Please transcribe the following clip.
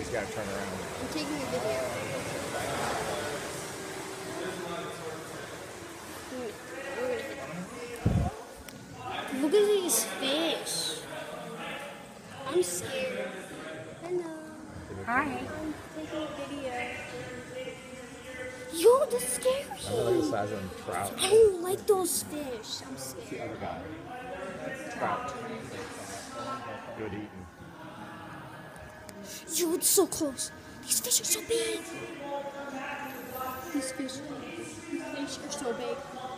he's got to turn around. I'm taking a video. Look at these fish. I'm scared. Hello. Hi. I'm taking a video. Yo, that's scary. I really like the size of them trout. I don't like those fish. I'm The scared. other guy. Trout. Good eating. Yo, it's so close. These fish are so big. These fish are so big.